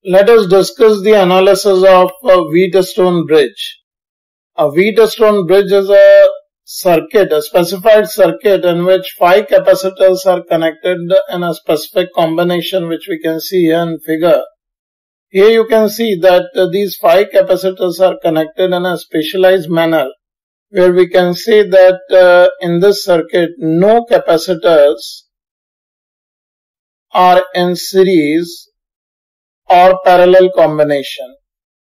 Let us discuss the analysis of a Wheatstone bridge. A Wheatstone bridge is a circuit, a specified circuit in which 5 capacitors are connected in a specific combination, which we can see here in figure. Here you can see that these 5 capacitors are connected in a specialized manner, where we can say that in this circuit no capacitors are in series or parallel combination.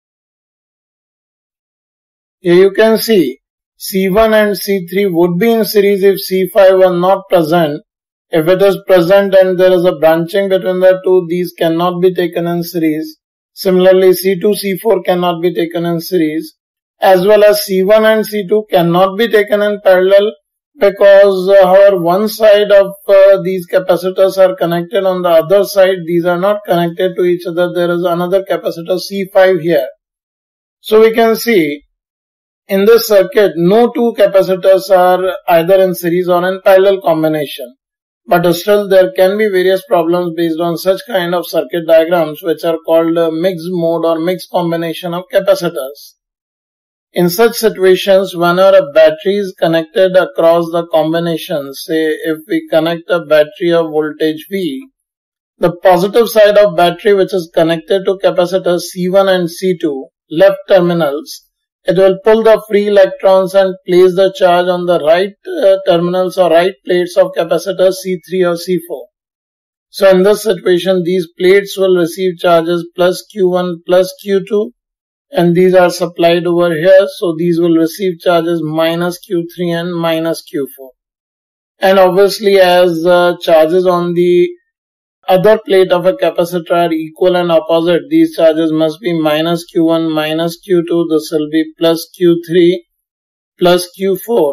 Here you can see C1 and C3 would be in series if C5 were not present. If it is present and there is a branching between the two, these cannot be taken in series. Similarly, C2, C4 cannot be taken in series, as well as C1 and C2 cannot be taken in parallel, because however one side of these capacitors are connected, on the other side these are not connected to each other. There is another capacitor C5 here. So we can see in this circuit no two capacitors are either in series or in parallel combination. But still there can be various problems based on such kind of circuit diagrams, which are called mixed mode or mixed combination of capacitors. In such situations, whenever a battery is connected across the combination, say if we connect a battery of voltage V, the positive side of battery which is connected to capacitors C1 and C2, left terminals, it will pull the free electrons and place the charge on the right terminals or right plates of capacitors C3 or C4. So in this situation, these plates will receive charges plus Q1 plus Q2, and these are supplied over here. So these will receive charges minus Q3 and minus Q4. And obviously, as charges on the other plate of a capacitor are equal and opposite, these charges must be minus Q1 minus Q2. This will be plus Q3 plus Q4.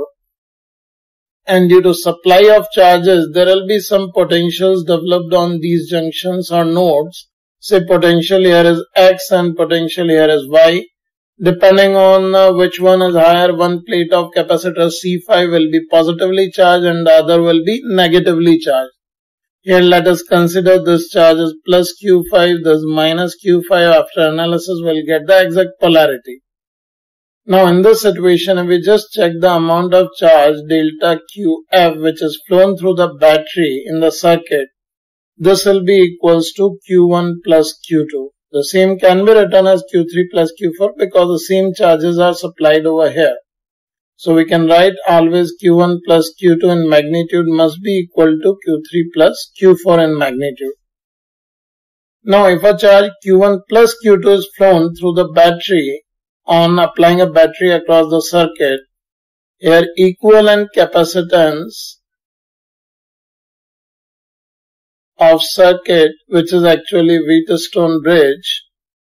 And due to supply of charges, there will be some potentials developed on these junctions or nodes. Say potential here is X and potential here is Y. Depending on which one is higher, one plate of capacitor C5 will be positively charged and the other will be negatively charged. Here let us consider this charge is plus Q5, this minus Q5. After analysis we'll get the exact polarity. Now in this situation, if we just check the amount of charge delta QF which is flown through the battery in the circuit, this will be equals to Q1 plus Q2. The same can be written as Q3 plus Q4 because the same charges are supplied over here. So we can write always Q1 plus Q2 in magnitude must be equal to Q3 plus Q4 in magnitude. Now if a charge Q1 plus Q2 is flown through the battery on applying a battery across the circuit, here equivalent capacitance of circuit, which is actually Wheatstone bridge,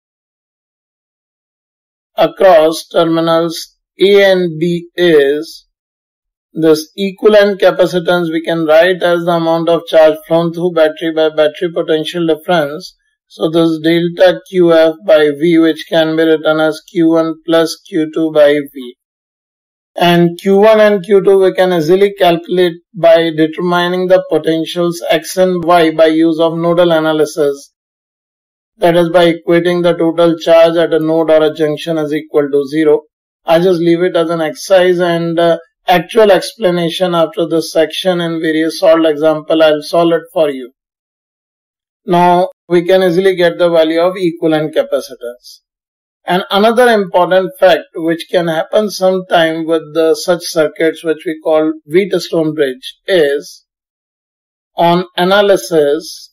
across terminals A and B is this equivalent capacitance we can write as the amount of charge flown through battery by battery potential difference. So this delta QF by V, which can be written as Q1 plus Q2 by V. And Q1 and Q2 we can easily calculate by determining the potentials X and Y by use of nodal analysis. That is by equating the total charge at a node or a junction is equal to 0. I just leave it as an exercise, and actual explanation after this section in various solved example I'll solve it for you. Now we can easily get the value of equivalent capacitance. And another important fact which can happen sometime with such circuits which we call Wheatstone bridge is, on analysis,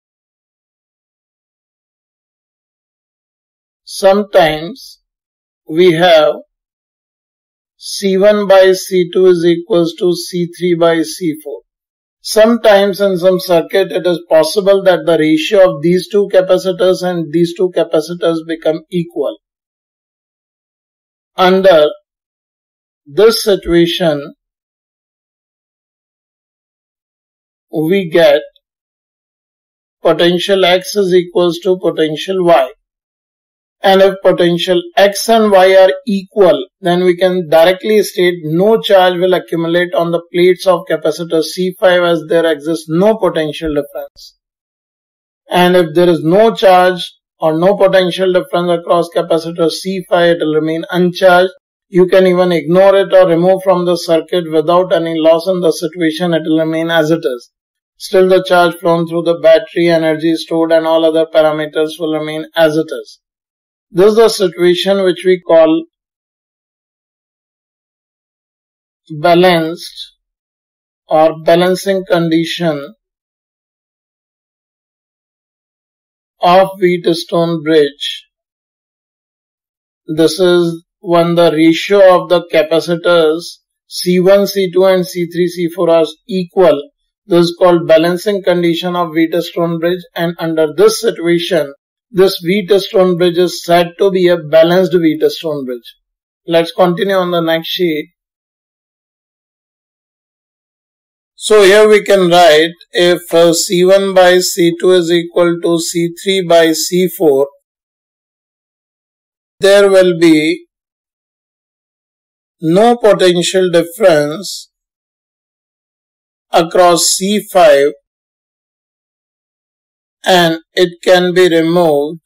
sometimes we have C1 by C2 is equals to C3 by C4. Sometimes in some circuit it is possible that the ratio of these two capacitors and these two capacitors become equal. Under this situation, we get potential X is equals to potential Y. And if potential X and Y are equal, then we can directly state no charge will accumulate on the plates of capacitor C5 as there exists no potential difference. And if there is no charge or no potential difference across capacitor C5, it will remain uncharged. You can even ignore it or remove from the circuit without any loss in the situation, it will remain as it is. Still the charge flown through the battery, energy stored and all other parameters will remain as it is. This is the situation which we call balanced or balancing condition of Wheatstone bridge. This is when the ratio of the capacitors C1, C2 and C3, C4 are equal. This is called balancing condition of Wheatstone bridge, and under this situation, this Wheatstone bridge is said to be a balanced Wheatstone bridge. Let's continue on the next sheet. So here we can write if C1 by C2 is equal to C3 by C4, there will be no potential difference across C5 and it can be removed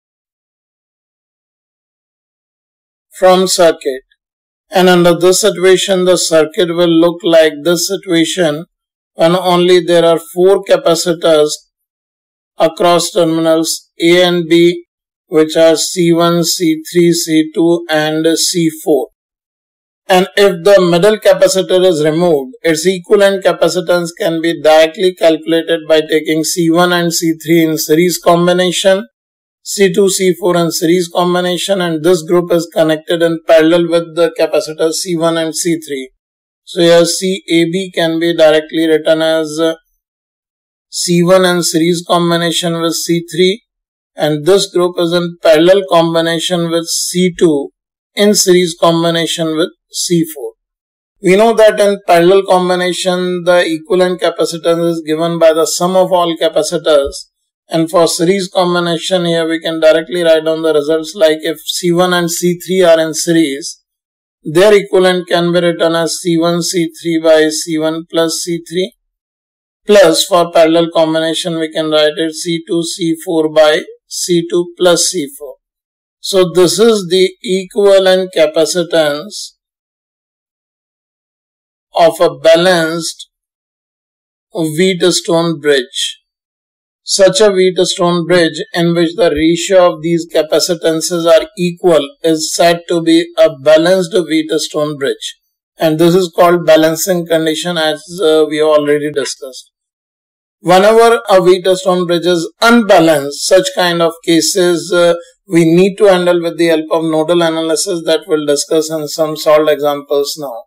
from circuit. And under this situation, the circuit will look like this situation when only there are 4 capacitors across terminals A and B, which are C1, C3, C2 and C4. And if the middle capacitor is removed, its equivalent capacitance can be directly calculated by taking C1 and C3 in series combination, C2, C4 in series combination, and this group is connected in parallel with the capacitors C1 and C3. So here CAB can be directly written as C1 in series combination with C3, and this group is in parallel combination with C2 in series combination with C4. We know that in parallel combination, the equivalent capacitance is given by the sum of all capacitors. And for series combination, here we can directly write down the results like if C1 and C3 are in series, their equivalent can be written as C1 C3 by C1 plus C3. Plus for parallel combination, we can write it C2 C4 by C2 plus C4. So this is the equivalent capacitance of a balanced Wheatstone bridge. Such a Wheatstone bridge in which the ratio of these capacitances are equal is said to be a balanced Wheatstone bridge. And this is called balancing condition, as we already discussed. Whenever a Wheatstone bridge is unbalanced, such kind of cases we need to handle with the help of nodal analysis that we'll discuss in some solved examples now.